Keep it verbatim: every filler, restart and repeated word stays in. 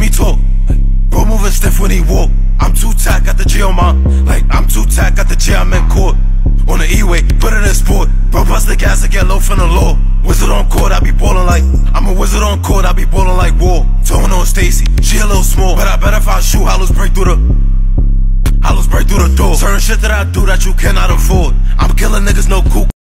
me talk. Bro moving stiff when he walk. I'm too tack, got the G on my. Like, I'm too tack, got the G, I'm in court. On the E-way, put it in sport. Bro, bust the gas and get low from the law. Wizard on court, I be ballin' like. I'm a wizard on court, I be ballin' like war. Tone on Stacy, she a little small, but I bet if I shoot, hollows break through the. Hollows break through the door. Certain shit that I do that you cannot afford. I'm killing niggas, no cool.